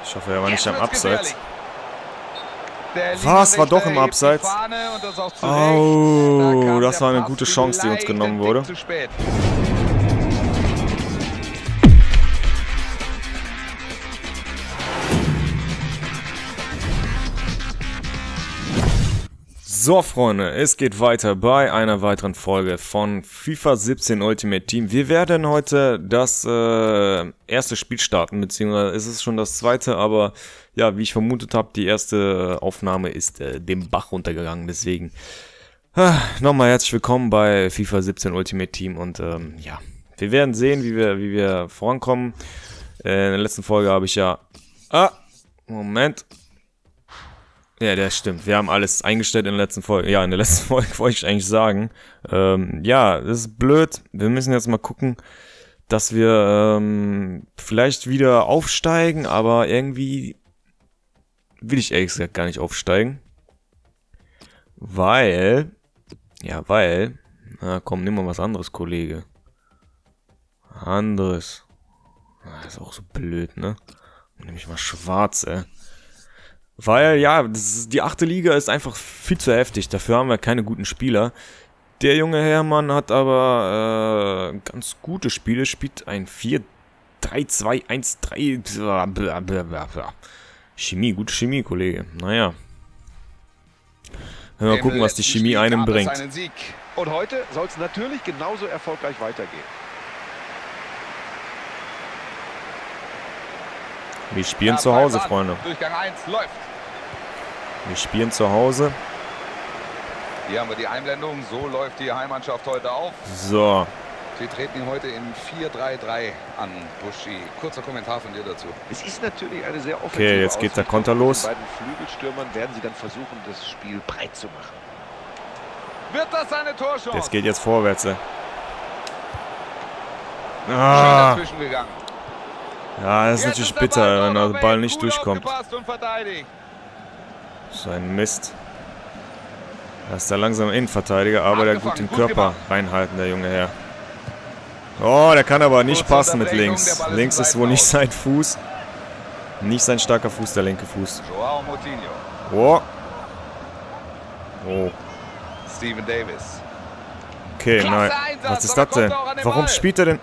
Ich hoffe, er war nicht am Abseits. Was? War doch im Abseits? Oh, das war eine gute Chance, die uns genommen wurde. So, Freunde, es geht weiter bei einer weiteren Folge von FIFA 17 Ultimate Team. Wir werden heute das erste Spiel starten, beziehungsweise es ist schon das zweite, aber ja, wie ich vermutet habe, die erste Aufnahme ist dem Bach runtergegangen, deswegen nochmal herzlich willkommen bei FIFA 17 Ultimate Team und ja, wir werden sehen, wie wir vorankommen. In der letzten Folge habe ich ja... Moment... Ja, das stimmt. Wir haben alles eingestellt in der letzten Folge. Ja, in der letzten Folge wollte ich eigentlich sagen. Ja, das ist blöd. Wir müssen jetzt mal gucken, dass wir vielleicht wieder aufsteigen, aber irgendwie will ich ehrlich gesagt gar nicht aufsteigen. Weil, na komm, nimm mal was anderes, Kollege. Anderes. Das ist auch so blöd, ne? Nimm ich mal schwarz, ey. Weil, ja, die 8. Liga ist einfach viel zu heftig. Dafür haben wir keine guten Spieler. Der junge Hermann hat aber ganz gute Spiele. Spielt ein 4-3-2-1-3. Chemie, gute Chemie, Kollege. Naja. Mal gucken, was die Chemie einem bringt. Und heute soll es natürlich genauso erfolgreich weitergehen. Wir spielen zu Hause, Freunde. Durchgang 1 läuft. Wir spielen zu Hause. Hier haben wir die Einblendung. So läuft die Heimmannschaft heute auf. So. Sie treten heute im 4-3-3 an. Buschi, kurzer Kommentar von dir dazu. Es ist natürlich eine sehr offensive Okay, jetzt geht der Konter los. Bei den Flügelstürmern werden sie dann versuchen, das Spiel breit zu machen. Wird das eine Torchance? Das geht jetzt vorwärts. Schön dazwischen gegangen. Ja, das ist natürlich bitter, wenn der Ball nicht durchkommt. So ein Mist. Da ist der langsame Innenverteidiger, aber der gut den Körper reinhalten, der junge Herr. Oh, der kann aber nicht passen mit links. Links ist wohl nicht sein Fuß. Nicht sein starker Fuß, der linke Fuß. Oh. Oh. Steven Davis. Okay, nein. Was ist das denn? Warum spielt er denn...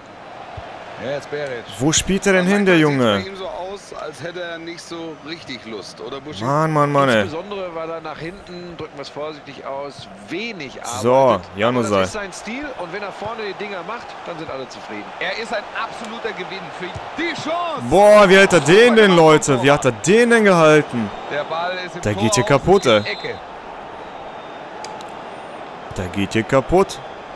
Wo spielt er denn hin, der Junge? Sieht so aus, als hätte er nicht so richtig Lust, oder Buschi? Mann, ey. Insbesondere, weil er nach hinten, drücken wir es vorsichtig aus, wenig arbeitet. So, Janusai. Das ist sein Stil und wenn er vorne die Dinger macht, dann sind alle zufrieden. Er ist ein absoluter Gewinn für die Chance. Boah, wie hält er den denn, Leute? Wie hat er den denn gehalten? Der Ball ist im Der geht hier kaputt, ey. Der geht hier kaputt.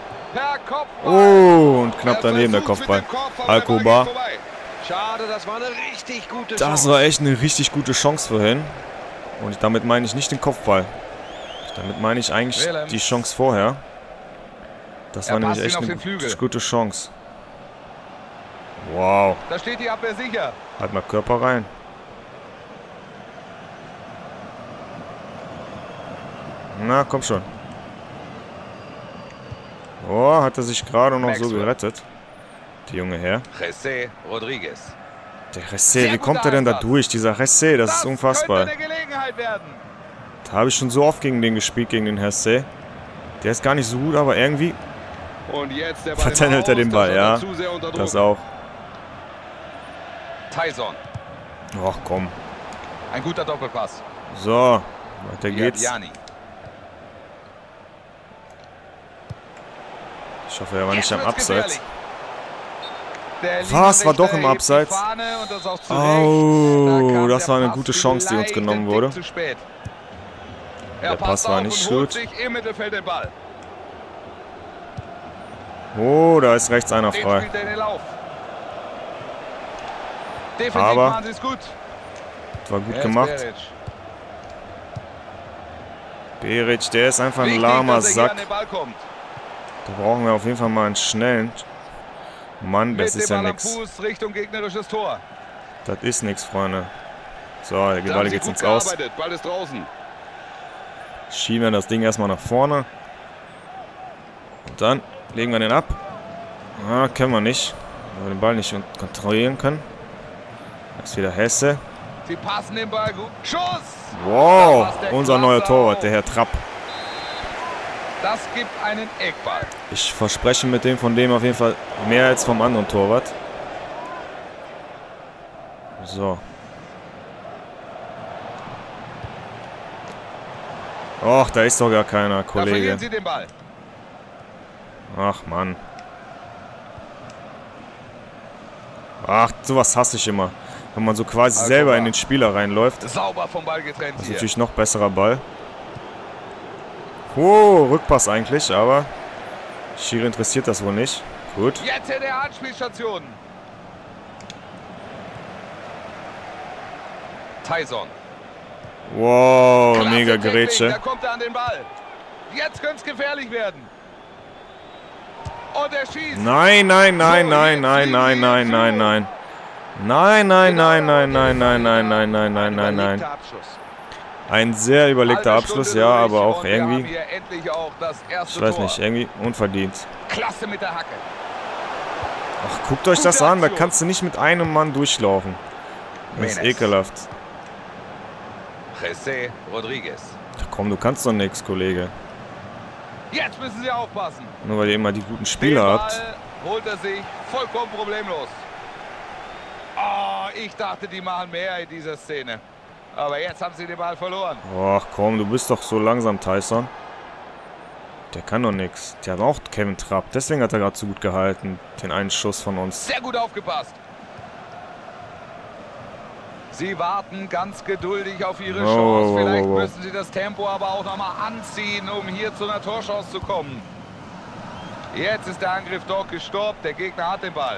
Oh, und knapp daneben der Kopfball. Alcoba. Schade, das war eine richtig gute Chance. Das war echt eine richtig gute Chance vorhin. Und damit meine ich nicht den Kopfball. Damit meine ich eigentlich die Chance vorher. Das war nämlich echt eine gute Chance. Wow. Da steht die Abwehr sicher. Halt mal Körper rein. Na, komm schon. Oh, hat er sich gerade noch so gerettet. Der junge Herr. José Rodríguez. Der José, wie kommt er denn da durch? Dieser José, das ist unfassbar. Da habe ich schon so oft gegen den gespielt, gegen den José. Der ist gar nicht so gut, aber irgendwie vertändelt er den Ball, ja. Das auch. Tyson. Ach komm. Ein guter Doppelpass. So, weiter geht's. Ich hoffe, er war nicht am Abseits. Was? War doch im Abseits? Oh, das war eine gute Chance, die uns genommen wurde. Der Pass war nicht gut. Oh, da ist rechts einer frei. Aber das war gut gemacht. Beric, der ist einfach ein lahmer Sack. Da brauchen wir auf jeden Fall mal einen schnellen. Mann, das ist ja nix. Das ist nix, Freunde. So, der Ball geht ins Aus. Schieben wir das Ding erstmal nach vorne. Und dann legen wir den ab. Ah, können wir nicht. Weil wir den Ball nicht kontrollieren können. Da ist wieder Hesse. Sie passen den Ball gut. Schuss! Wow, unser neuer Torwart, der Herr Trapp. Das gibt einen Eckball. Ich verspreche mit dem von dem auf jeden Fall mehr als vom anderen Torwart. So. Och, da ist doch gar keiner, Kollege. Da verlieren Sie den Ball. Ach, Mann. Ach, sowas hasse ich immer. Wenn man so quasi selber in den Spieler reinläuft. Sauber vom Ball getrennt. Das ist natürlich noch besserer Ball. Oh, Rückpass eigentlich, aber Schiri interessiert das wohl nicht. Gut. Jetzt in der Anspielstation. Tyson. Wow, Klasse mega Technik, Grätsche. Da kommt er an den Ball. Jetzt könnte es gefährlich werden. Und er schießt. Nein, nein, nein, nein, nein, nein, nein, nein, nein. Nein, nein, nein, nein, nein, nein, nein, nein, nein, nein, nein, nein. Ein sehr überlegter Abschluss, ja, aber auch irgendwie, ich weiß nicht, irgendwie unverdient. Klasse mit der Hacke. Ach, guckt euch das an, da kannst du nicht mit einem Mann durchlaufen. Das ist ekelhaft. José Rodríguez. Ach komm, du kannst doch nichts, Kollege. Jetzt müssen Sie aufpassen. Nur weil ihr immer die guten Spieler habt. Holt er sich vollkommen problemlos. Oh, ich dachte, die machen mehr in dieser Szene. Aber jetzt haben sie den Ball verloren. Ach komm, du bist doch so langsam, Tyson. Der kann doch nichts. Der hat auch Kevin Trapp. Deswegen hat er gerade so gut gehalten. Den einen Schuss von uns. Sehr gut aufgepasst. Sie warten ganz geduldig auf ihre Chance. Vielleicht müssen sie das Tempo aber auch nochmal anziehen, um hier zu einer Torchance zu kommen. Jetzt ist der Angriff dort gestoppt. Der Gegner hat den Ball.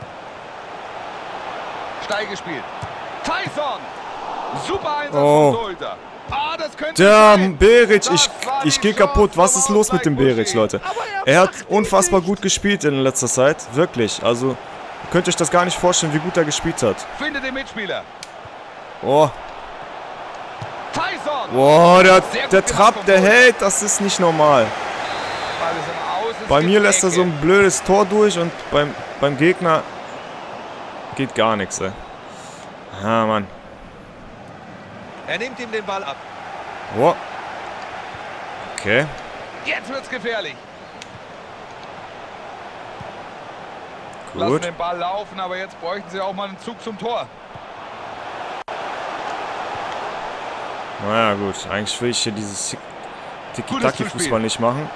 Steil gespielt. Tyson! Super Einsatz vom Torhüter. Ah, das könnte der Beric, ich gehe kaputt. Was ist los mit dem Beric, Leute? Er hat unfassbar gut gespielt in letzter Zeit. Wirklich. Also, ihr könnt euch das gar nicht vorstellen, wie gut er gespielt hat. Findet den Mitspieler. Oh. Tyson! Boah, der Trapp, der hält. Das ist nicht normal. Bei mir lässt er so ein blödes Tor durch und beim Gegner geht gar nichts, ey. Ah, Mann. Er nimmt ihm den Ball ab. Oh. Okay. Jetzt wird's gefährlich. Gut. Lassen den Ball laufen, aber jetzt bräuchten sie auch mal einen Zug zum Tor. Naja, gut. Eigentlich will ich hier dieses Tiki-Taki-Fußball nicht machen.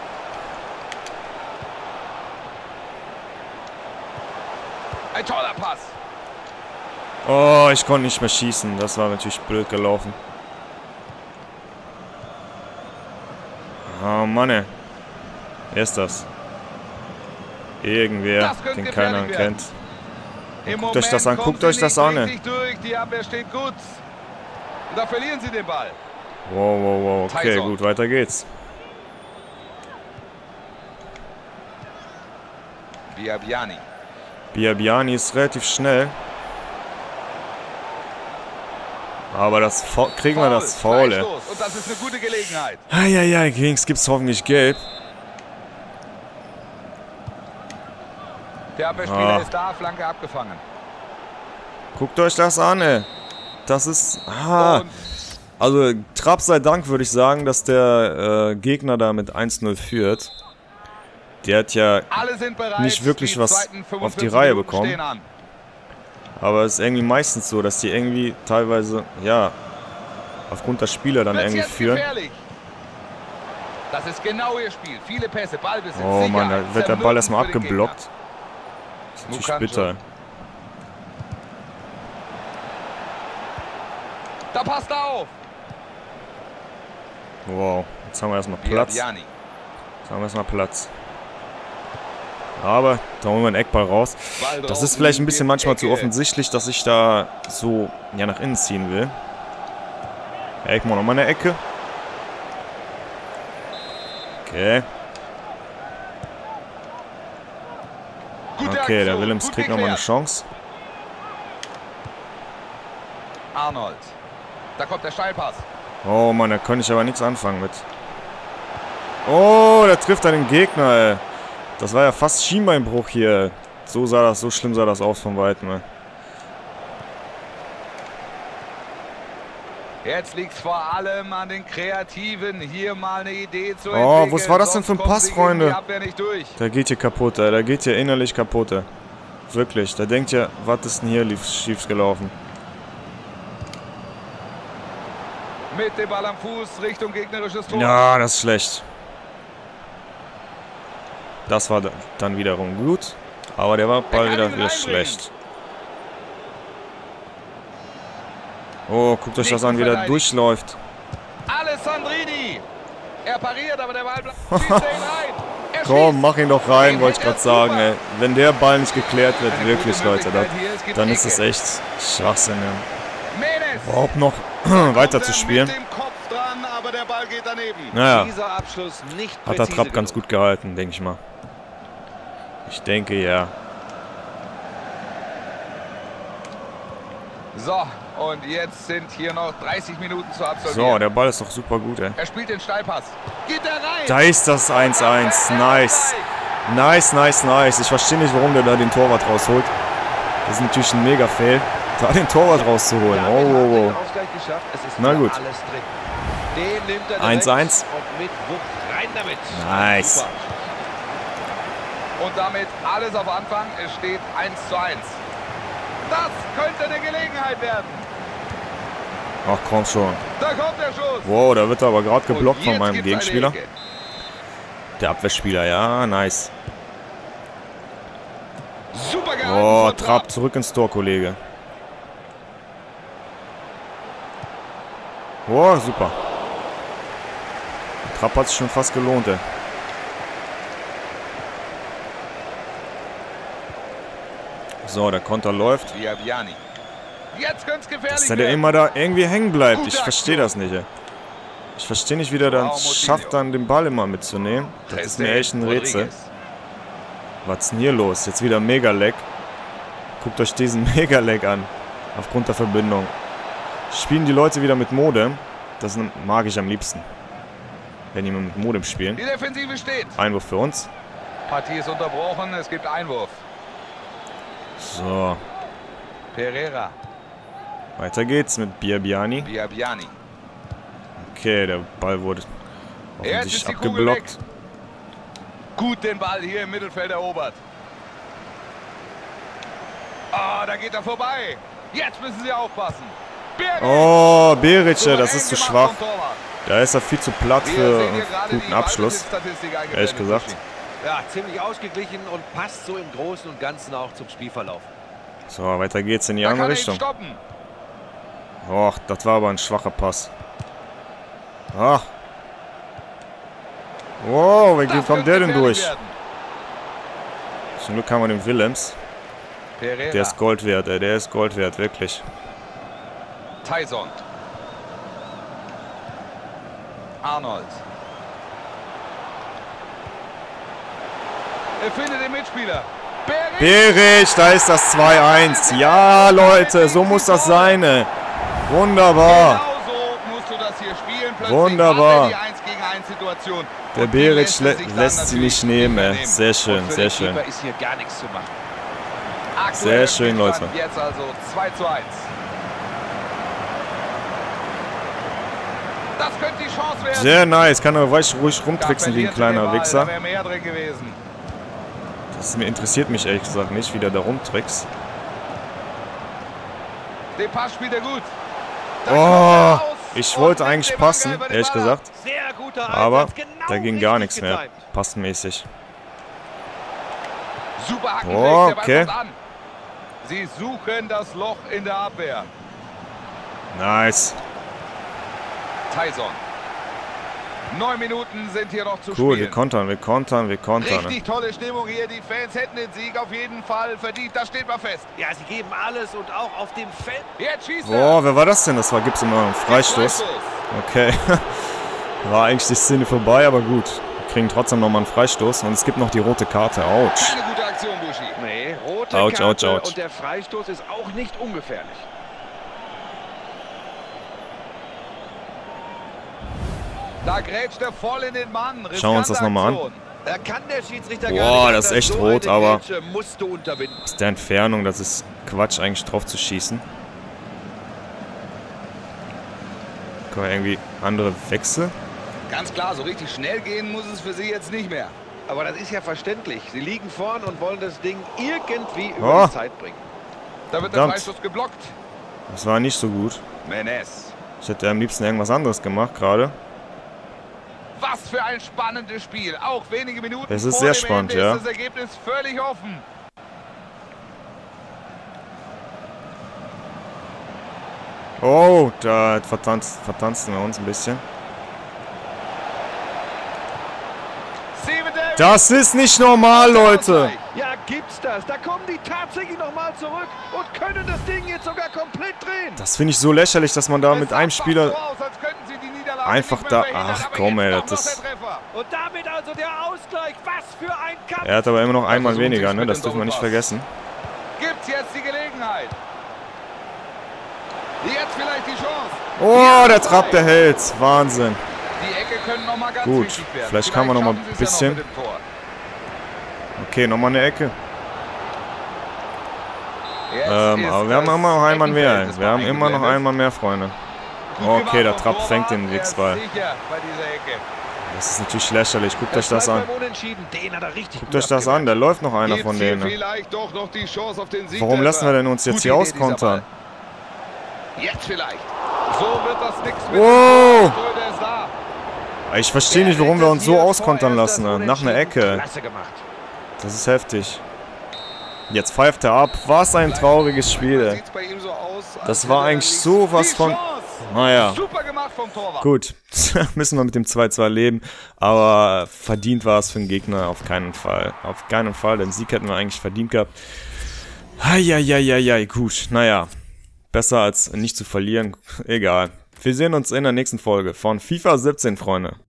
Ein toller Pass. Oh, ich konnte nicht mehr schießen. Das war natürlich blöd gelaufen. Oh Mann, ey. Wer ist das? Irgendwer, den keiner kennt. Guckt euch das an, guckt euch das an, ey. Die Abwehr steht gut. Und da verlieren sie den Ball. Wow, wow, wow. Okay, gut, weiter geht's. Biabiani. Biabiani ist relativ schnell. Aber das kriegen wir das Foul, ey. Und das ist eine gute Gelegenheit. Eieiei, Kings gibt's hoffentlich gelb. Der Abwehrspieler ist da, Flanke abgefangen. Guckt euch das an, ey. Das ist... Also, Trapp sei Dank würde ich sagen, dass der Gegner da mit 1-0 führt. Der hat ja nicht wirklich was auf die Reihe bekommen. Aber es ist irgendwie meistens so, dass die irgendwie teilweise, ja, aufgrund der Spieler dann irgendwie führen. Das ist genau ihr Spiel. Viele Pässe, Ballbesitz. Oh Mann, da wird der Ball erstmal abgeblockt. Das ist natürlich bitter. Da passt er auf. Wow, jetzt haben wir erstmal Platz. Aber da holen wir einen Eckball raus. Das ist vielleicht ein bisschen manchmal zu offensichtlich, dass ich da so ja, nach innen ziehen will. Eckmann nochmal eine Ecke. Okay. Okay, der Willems kriegt nochmal eine Chance. Arnold. Da kommt der Steilpass. Oh Mann, da könnte ich aber nichts anfangen mit. Oh, der trifft einen Gegner, ey. Das war ja fast Schienbeinbruch hier. So schlimm sah das aus von Weitem, ey. Jetzt liegt es vor allem an den Kreativen, hier mal eine Idee zu entwickeln. Oh, was war das denn Sonst für ein Pass, Freunde? Nicht durch. Der geht hier kaputt, der geht hier innerlich kaputt. Wirklich, der denkt ja, was ist denn hier schief gelaufen? Mit dem Ball am Fuß Richtung gegnerisches Tor. Ja, das ist schlecht. Das war dann wiederum gut, aber der Ball wieder schlecht. Oh, guckt euch das an, wie der durchläuft. Alessandrini. Er pariert, aber der Ball schießt ihn rein. Komm, mach ihn doch rein, wollte ich gerade sagen, ey. Wenn der Ball nicht geklärt wird, wirklich, Leute, dann ist es echt Schwachsinn, ja. Überhaupt noch weiter zu spielen. Naja, hat der Trapp ganz gut gehalten, denke ich mal. Ich denke, ja. So, und jetzt sind hier noch 30 Minuten zu absolvieren. So, der Ball ist doch super gut, ey. Er spielt den Steilpass. Geht er rein? Da ist das 1-1. Nice. Nice, nice, nice. Ich verstehe nicht, warum der da den Torwart rausholt. Das ist natürlich ein Mega-Fail, da den Torwart rauszuholen. Oh, oh, oh. Na gut. 1-1. Nice. Und damit alles auf Anfang. Es steht 1:1. Das könnte eine Gelegenheit werden. Ach komm schon. Da kommt der Schuss. Wow, da wird er aber gerade geblockt von meinem Gegenspieler. Der Abwehrspieler, ja, nice. Super gehalten. Oh, Trapp, zurück ins Tor, Kollege. Oh, super. Trapp hat sich schon fast gelohnt, ey. So, der Konter läuft. Jetzt könnte es gefährlich dass der immer da irgendwie hängen bleibt. Ich verstehe das nicht, ey. Ich verstehe nicht, wie der dann schafft, dann den Ball immer mitzunehmen. Das ist mir echt ein Rätsel. Was ist denn hier los? Jetzt wieder Mega-Lag. Guckt euch diesen Mega-Lag an. Aufgrund der Verbindung. Spielen die Leute wieder mit Modem? Das mag ich am liebsten. Wenn die mit Modem spielen. Die Defensive steht. Einwurf für uns. Partie ist unterbrochen. Es gibt Einwurf. So. Pereira. Weiter geht's mit Biabiani. Biabiani. Okay, der Ball wurde offensichtlich abgeblockt. Gut den Ball hier im Mittelfeld erobert. Oh, da geht er vorbei. Jetzt müssen sie aufpassen. Oh, Berice, das ist zu schwach. Da ist er viel zu platt für einen guten Abschluss. Ehrlich gesagt. Ja, ziemlich ausgeglichen und passt so im Großen und Ganzen auch zum Spielverlauf. So, weiter geht's in die andere Richtung. Och, das war aber ein schwacher Pass. Ach. Wow, wie kommt der denn durch? Zum Glück haben wir den Willems. Der ist Gold wert, ey. Der ist Gold wert, wirklich. Tyson. Arnold. Er findet den Mitspieler. Beric, da ist das 2-1. Ja, Leute, so muss das sein. Ey. Wunderbar. Wunderbar. Der Beric lässt sie nicht nehmen. Ey. Sehr schön, sehr schön. Sehr schön, Leute. Jetzt also 2:1. Das könnte die Chance werden. Sehr nice. Kann er ruhig rumtricksen wie ein kleiner Wichser. Das interessiert mich ehrlich gesagt nicht, wie der da rumtrickst. Den Pass spielt er gut. Oh, ich wollte eigentlich passen, ehrlich gesagt. Aber da ging gar nichts mehr, passmäßig. Super Hacken. Oh, okay. Sie suchen das Loch in der Abwehr. Nice. Tyson. 9 Minuten sind hier noch zu spielen. Cool, wir kontern. Richtig tolle Stimmung hier. Die Fans hätten den Sieg auf jeden Fall verdient. Das steht mal fest. Ja, sie geben alles und auch auf dem Feld. Jetzt schießt er. Oh, wer war das denn? Gibt's immer einen Freistoß. Okay. War eigentlich die Szene vorbei, aber gut. Wir kriegen trotzdem nochmal einen Freistoß und es gibt noch die rote Karte. Autsch. Keine gute Aktion, Buschi. Nee, rote Karte und der Freistoß ist auch nicht ungefährlich. Da grätscht er voll in den Mann. Schauen wir uns das nochmal an. Da kann der Schiedsrichter boah, das ist echt so rot, aber musst du unterbinden. aus der Entfernung, das ist Quatsch, eigentlich drauf zu schießen. Können wir irgendwie andere Wechsel? Ganz klar, so richtig schnell gehen muss es für sie jetzt nicht mehr. Aber das ist ja verständlich. Sie liegen vorn und wollen das Ding irgendwie über die Zeit bringen. Da wird der Freistoß geblockt. Das war nicht so gut. Menes. Ich hätte am liebsten irgendwas anderes gemacht gerade. Was für ein spannendes Spiel. Auch wenige Minuten es ist sehr spannend, ja. Ist das Ergebnis völlig offen. Oh, da vertanzen wir uns ein bisschen. Das ist nicht normal, Leute. Ja, gibt's das. Da kommen die tatsächlich nochmal zurück und können das Ding jetzt sogar komplett drehen. Das finde ich so lächerlich, dass man da mit einem Spieler einfach da... Ach komm, ey, das ist... Und damit also der Ausgleich. Was für ein Kampf. Er hat aber immer noch einmal weniger, ne? Das dürfen wir nicht vergessen. Gibt's jetzt die Gelegenheit. Jetzt vielleicht die Chance. Oh, der Trapp, der hält. Wahnsinn. Die Ecke können noch mal ganz gut, wichtig werden. Vielleicht kann man noch mal ein bisschen... Okay, nochmal eine Ecke. Aber wir haben immer noch einen Mann mehr. Wir haben immer noch einen Mann mehr, Freunde. Okay, der Trapp fängt den Wichsball. Das ist natürlich lächerlich. Guckt euch das an. Guckt euch das an. Da läuft noch einer von denen. Warum lassen wir denn uns jetzt hier auskontern? Jetzt vielleicht. So wird das nichts mit. Oh! Ich verstehe nicht, warum wir uns so auskontern lassen. Nach einer Ecke. Das ist heftig. Jetzt pfeift er ab. Was ein trauriges Spiel. Das war eigentlich sowas von... Naja. Gut. Müssen wir mit dem 2-2 leben. Aber verdient war es für den Gegner auf keinen Fall. Auf keinen Fall. Den Sieg hätten wir eigentlich verdient gehabt. Eieieiei. Gut. Naja. Besser als nicht zu verlieren. Egal. Wir sehen uns in der nächsten Folge von FIFA 17, Freunde.